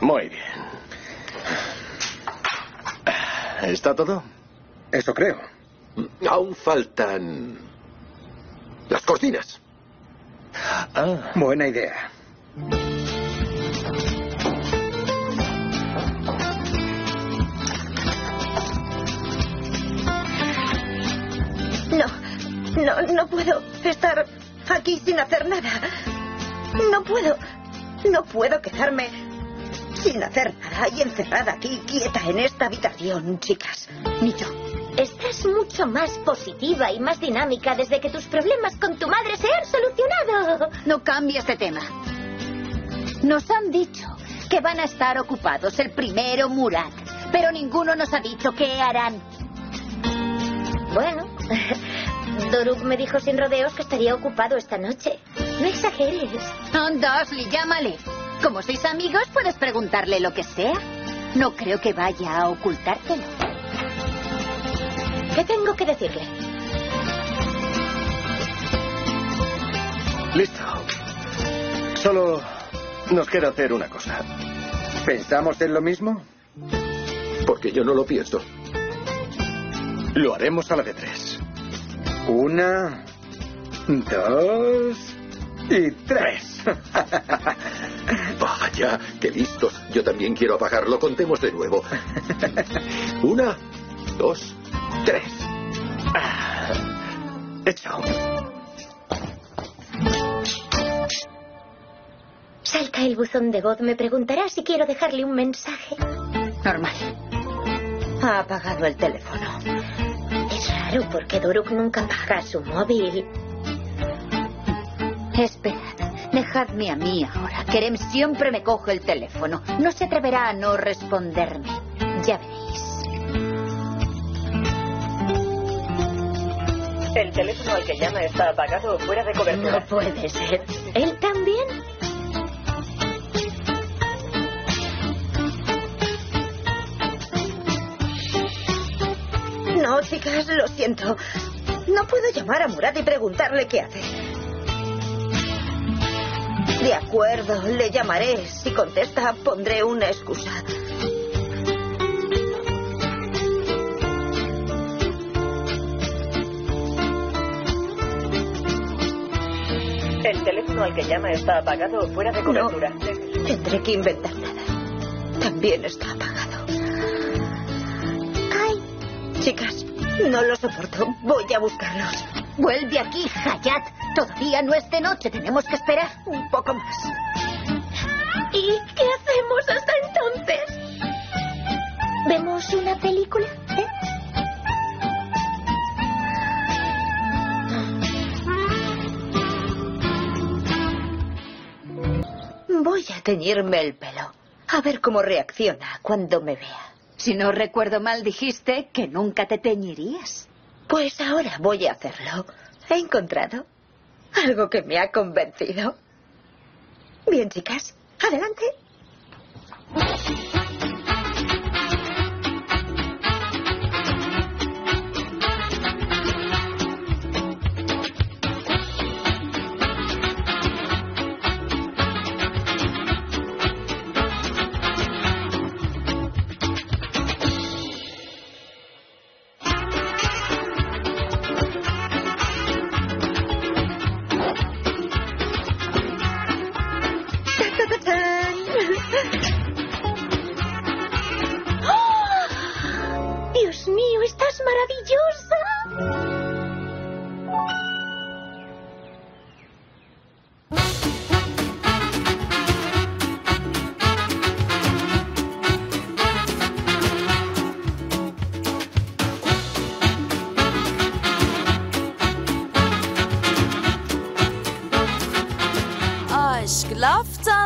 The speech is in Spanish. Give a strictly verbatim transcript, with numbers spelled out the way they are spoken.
Muy bien. ¿Está todo? Eso creo. Aún faltan las cortinas. Ah. Buena idea. No, no, no puedo estar aquí sin hacer nada. No puedo, no puedo quedarme sin hacer nada y encerrada aquí, quieta en esta habitación, chicas. Ni yo. Estás mucho más positiva y más dinámica desde que tus problemas con tu madre se han solucionado. No cambies de tema. Nos han dicho que van a estar ocupados el primero Murat, pero ninguno nos ha dicho qué harán. Bueno, Doruk me dijo sin rodeos que estaría ocupado esta noche. No exageres. Anda, Ashley, llámale. Como sois amigos, puedes preguntarle lo que sea. No creo que vaya a ocultártelo. ¿Qué tengo que decirle? Listo. Solo nos queda hacer una cosa. ¿Pensamos en lo mismo? Porque yo no lo pienso. Lo haremos a la de tres. Una, dos y tres. Vaya, qué listos. Yo también quiero apagarlo. Contemos de nuevo. Una, dos, tres. Ah, hecho. Salta el buzón de voz. Me preguntará si quiero dejarle un mensaje. Normal. Ha apagado el teléfono. Es raro porque Doruk nunca apaga su móvil. Esperad, dejadme a mí ahora. Kerem siempre me coge el teléfono. No se atreverá a no responderme. Ya veréis. El teléfono al que llama está apagado o fuera de cobertura. No puede ser. ¿Él también? No, chicas, lo siento. No puedo llamar a Murat y preguntarle qué hace. De acuerdo, le llamaré. Si contesta, pondré una excusa. El teléfono al que llama está apagado o fuera de cobertura. No, tendré que inventar nada. También está apagado. ¡Ay! Chicas, no lo soporto. Voy a buscarlos. Vuelve aquí, Hayat. Todavía no es de noche. Tenemos que esperar un poco más. ¿Y qué hacemos hasta entonces? ¿Vemos una película? ¿Eh? Voy a teñirme el pelo. A ver cómo reacciona cuando me vea. Si no recuerdo mal, dijiste que nunca te teñirías. Pues ahora voy a hacerlo. He encontrado algo que me ha convencido. Bien, chicas, adelante. ¡Oh! Dios mío, estás maravillosa. Aşk laftan